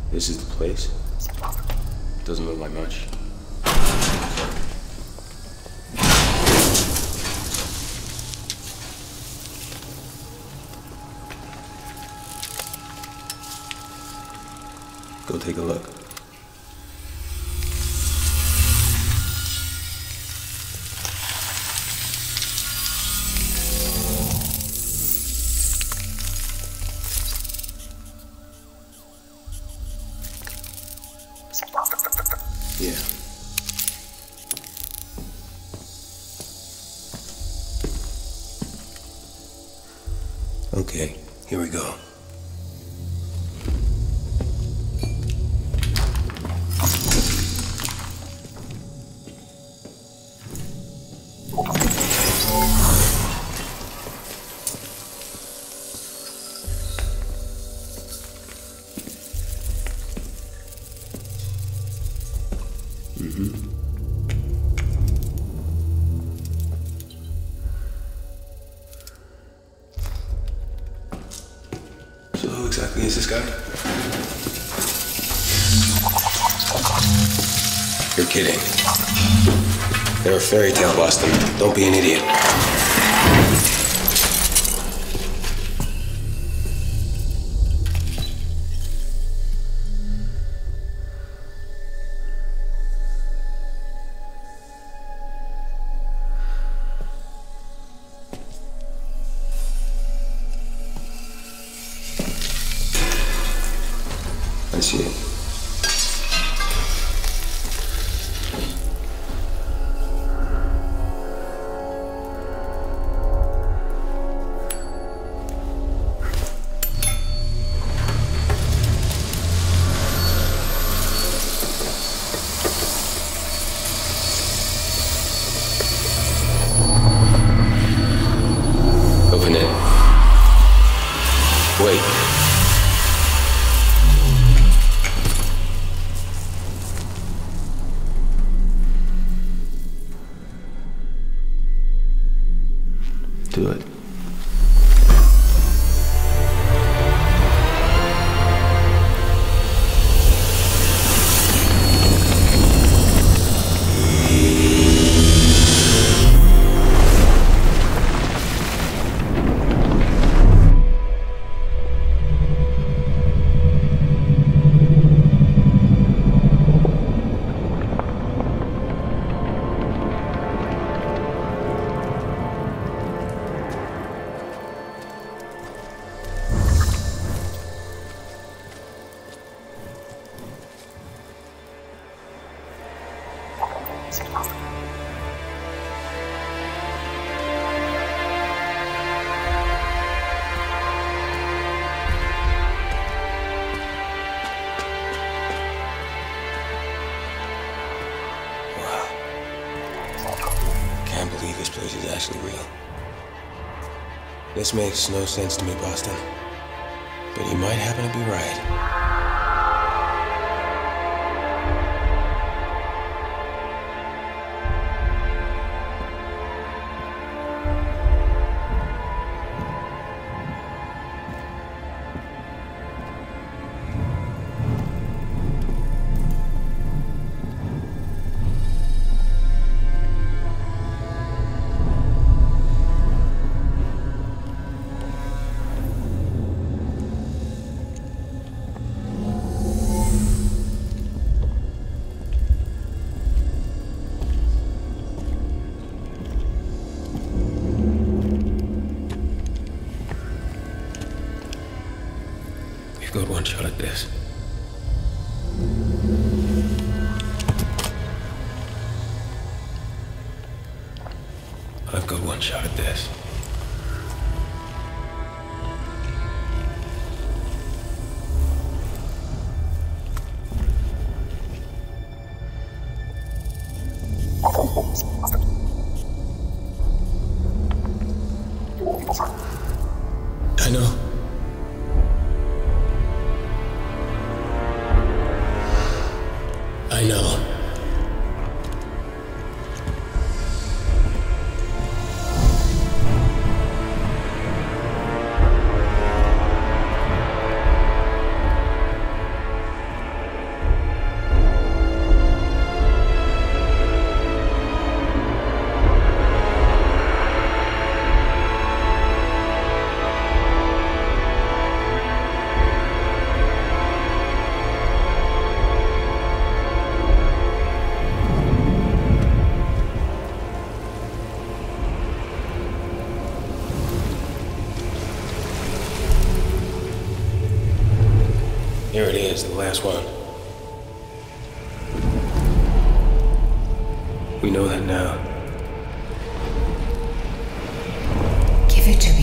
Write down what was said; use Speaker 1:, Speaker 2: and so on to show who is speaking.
Speaker 1: This is the place? Doesn't look like much. Go take a look. Yeah. Okay, here we go. So who exactly is this guy? You're kidding. They're a fairy tale, Boston. Don't be an idiot. I see it. Open it. Wait. Do it. Can't believe this place is actually real. This makes no sense to me, Boston. But you might happen to be right. We've got one shot at this. I've got one shot at this. I know. I know. There it is, the last one. We know that now.
Speaker 2: Give it to me.